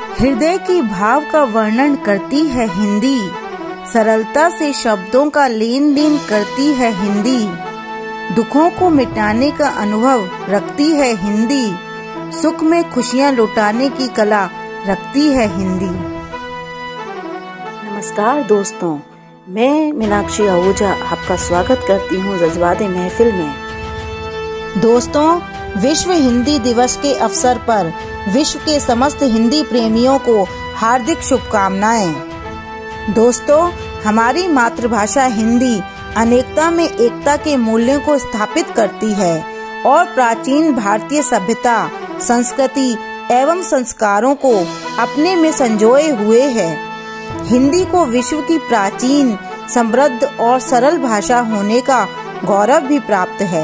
हृदय की भाव का वर्णन करती है हिंदी, सरलता से शब्दों का लेन देन करती है हिंदी, दुखों को मिटाने का अनुभव रखती है हिंदी, सुख में खुशियां लुटाने की कला रखती है हिंदी। नमस्कार दोस्तों, मैं मीनाक्षी आहूजा आपका स्वागत करती हूँ जज्बाते महफिल में। दोस्तों, विश्व हिंदी दिवस के अवसर पर विश्व के समस्त हिंदी प्रेमियों को हार्दिक शुभकामनाएं। दोस्तों, हमारी मातृभाषा हिंदी अनेकता में एकता के मूल्यों को स्थापित करती है और प्राचीन भारतीय सभ्यता, संस्कृति एवं संस्कारों को अपने में संजोए हुए है। हिंदी को विश्व की प्राचीन, समृद्ध और सरल भाषा होने का गौरव भी प्राप्त है।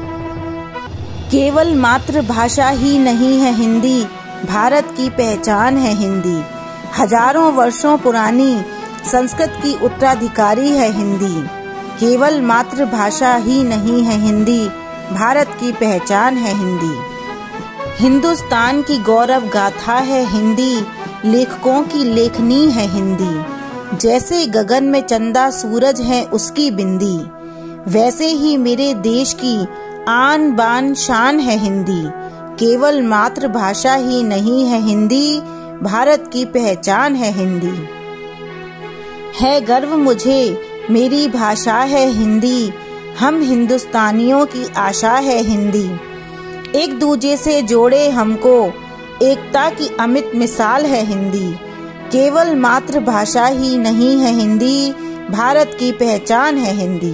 केवल मातृभाषा ही नहीं है हिंदी, भारत की पहचान है हिंदी। हजारों वर्षों पुरानी संस्कृत की उत्तराधिकारी है हिंदी। केवल मातृभाषा ही नहीं है हिंदी, भारत की पहचान है हिंदी। हिंदुस्तान की गौरव गाथा है हिंदी, लेखकों की लेखनी है हिंदी। जैसे गगन में चंदा सूरज है उसकी बिंदी, वैसे ही मेरे देश की आन बान शान है हिंदी। केवल मातृभाषा ही नहीं है हिंदी, भारत की पहचान है हिंदी। है गर्व मुझे, मेरी भाषा है हिंदी, हम हिंदुस्तानियों की आशा है हिंदी। एक दूजे से जोड़े हमको, एकता की अमित मिसाल है हिंदी। केवल मातृभाषा ही नहीं है हिंदी, भारत की पहचान है हिंदी।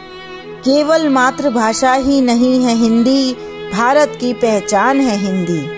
केवल मातृभाषा ही नहीं है हिंदी, भारत की पहचान है हिंदी।